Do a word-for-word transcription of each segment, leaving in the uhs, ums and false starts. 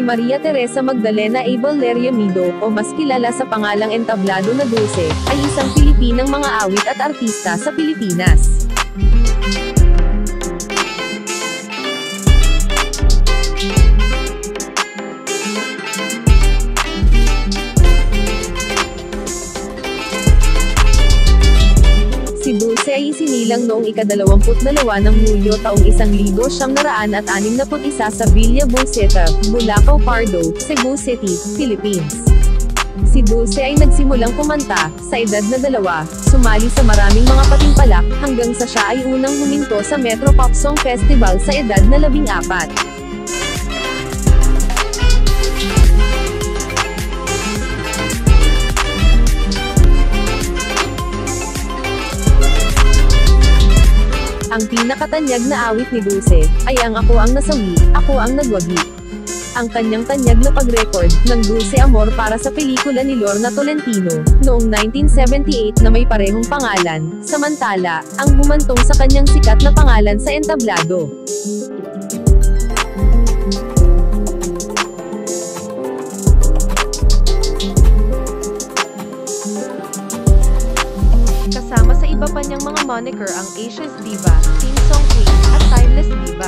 Maria Teresa Magdalena Abel Leriamido, o mas kilala sa pangalang entablado na Dulce, ay isang Pilipinang mga awit at artista sa Pilipinas. Si Dulce ay isinilang noong ikadalawamput dalawa ng Hulyo taong isang libo siyam naraan at anim na put isa sa Villa Buceta, Bulacau Pardo, Cebu City, Philippines. Si Dulce ay nagsimulang kumanta sa edad na dalawa, sumali sa maraming mga patimpalak, hanggang sa siya ay unang huminto sa Metro Pop Song Festival sa edad na labing apat. Ang pinakatanyag na awit ni Dulce, ay ang Ako ang Nasawi, Ako ang Nagwagi. Ang kanyang tanyag na pag-record, ng Dulce Amor para sa pelikula ni Lorna Tolentino, noong nineteen seventy-eight na may parehong pangalan, samantala, ang humantong sa kanyang sikat na pangalan sa entablado. Kasama sa iba pa niyang mga moniker ang Asia's Diva, Sing Song Queen, at Timeless Diva.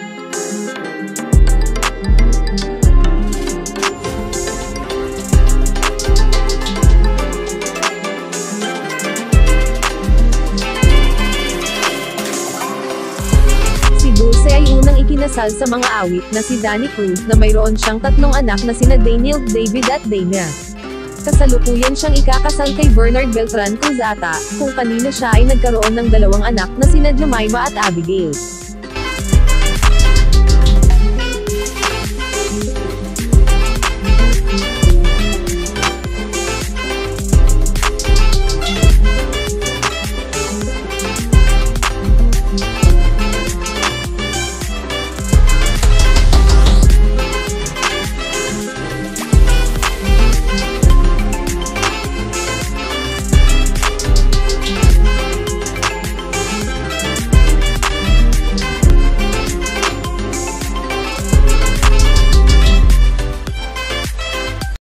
Si Dulce ay unang ikinasal sa mga awit na si Danny Cruz na mayroon siyang tatlong anak na sina Daniel, David at Dana. Kasalukuyan siyang ikakasal kay Bernard Beltran Cruzata, kung kanino siya ay nagkaroon ng dalawang anak na sina Jemima at Abigail.